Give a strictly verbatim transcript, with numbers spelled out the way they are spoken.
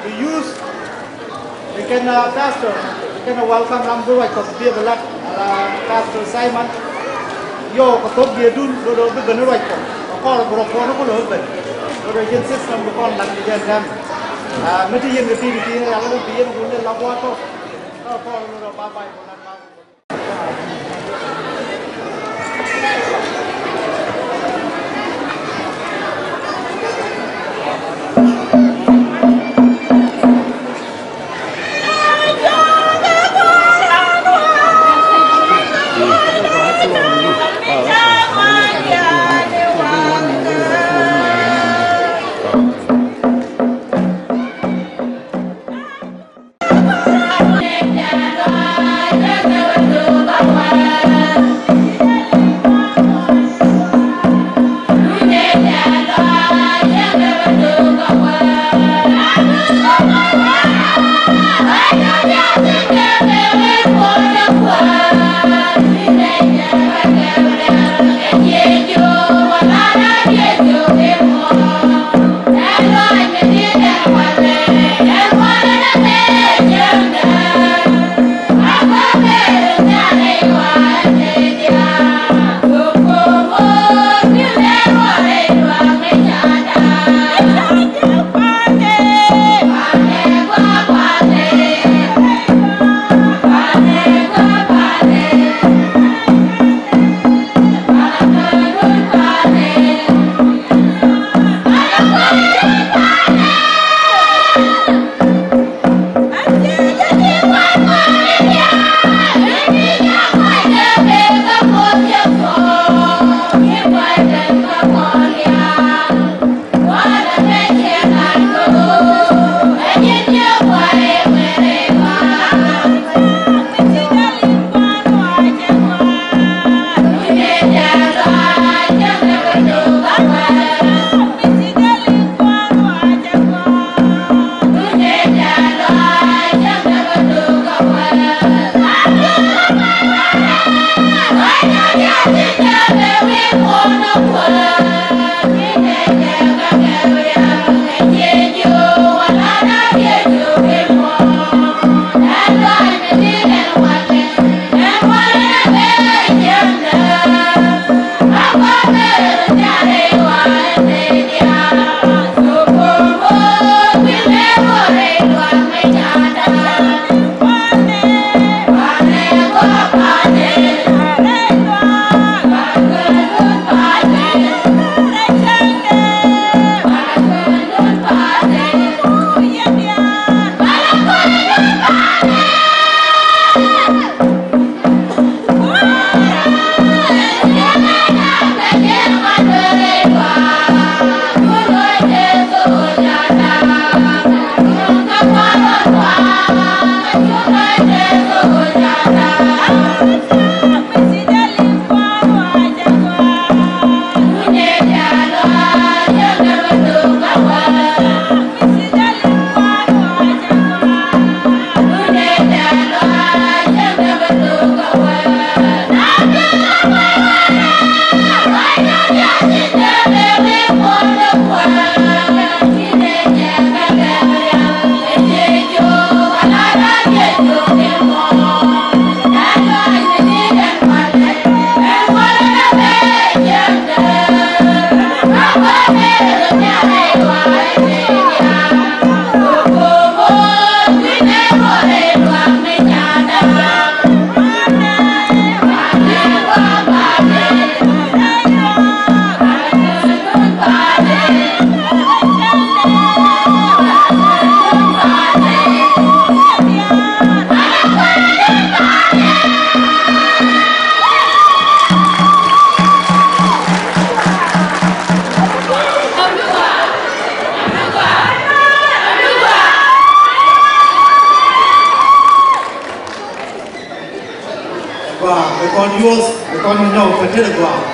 the youth, we can uh, Pastor, we can uh, welcome Rambu right because we have a lot, Pastor Simon, yo, có tốt bia đun, rồi rồi bây giờ nó right còn, có là bộ phận nó có lớn vậy, rồi rồi dân system của con làm gì dân à, mấy cái dân người tin thì là nó bị nó cũng lên lao qua thôi, nó có rồi rồi ba bài một lần ba. Và với con yours, với con nhau phải thế được vào.